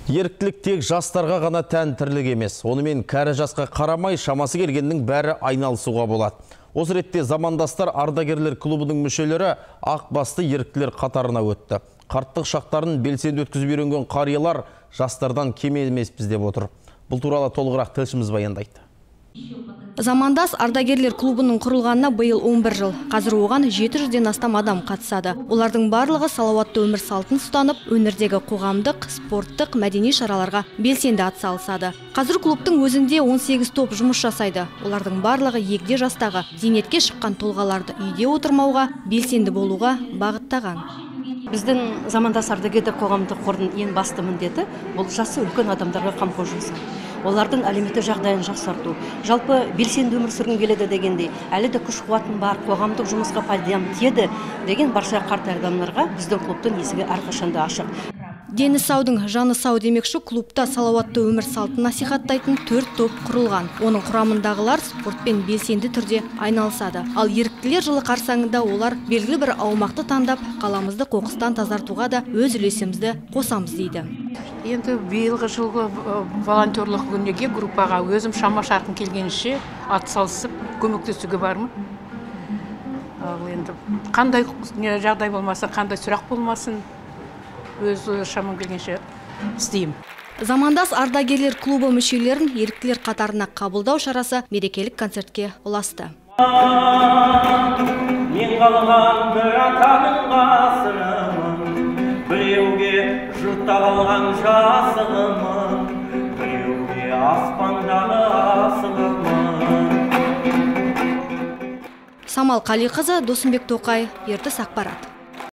Еріктілік тек жастарға ғана тән тірлік емес. Онымен кәрі жасқа қарамай шамасы келгеннің бәрі айналысуға болады. Осы ретте замандастар ардагерлер клубының мүшелері ақ басты еріктілер қатарына өтті. Қарттық шақтарын белсенді өткізіп үйренген қариялар жастардан кем емеспіз деп отыр. Бұл туралы толығырақ тілшіміз баяндайды. Замандас ардагерлер клубының құрылғанына биыл 11 жыл. Қазір оған 700-ден астам адам қатысады. Олардың барлығы салауатты өмір салтын ұстанып, өңірдегі қоғамдық, спорттық, мәдени шараларға белсенді атсалысады. Қазір клубтың өзінде 18 топ жұмыс жасайды. Олардың барлығы егде жастағы, зейнетке шыққан тұлғаларды үйде отырмауға, белсенді болуға бағыттаған. Біздің замандас ардагерлер қоғамдық қордың ең басты міндеті бұл жасы үлкен адамдарға қамқор жасау. Олардың әлеуметтік жағдайын жақсарту. Жалпы белсенді өмір сүргің келеді дегендей, әлі де күш қуатың бар, қоғамдық жұмысқа пайдам тиеді деген барша қарт адамдарға біздің клубтың есігі әрқашанда ашық. Дені саудың жаны сау демекші, клубта салауатты өмір салтын насихаттайтын 4 топ құрылған. Оның құрамындағылар спортпен белсенді түрде айналысады. Ал еріктілер жылы қарсаңында олар белгілі бір аумақты таңдап, қаламызды қоқыстан тазартуға да өз үлесімізді қосамыз дейді. Енді биылғы жылғы волонтерлық күнге группаға өзім шама шарқым келгенше атсалысып көмектесуге бармын. Ал енді қандай жағдай болмасын, қандай сұрақ болмасын, өз шамам келгенше істеймін. Замандас ардагерлер клубы мүшелерін еріктілер қатарына қабылдау шарасы мерекелік концертке ұласты. Мен қалған бір атаның ғасырымын, біреуге жұртта қалған жасығымын, біреуге аспандағы асығымын. Самал Қалиқызы, Досымбек Тоқай, Ертіс ақпарат.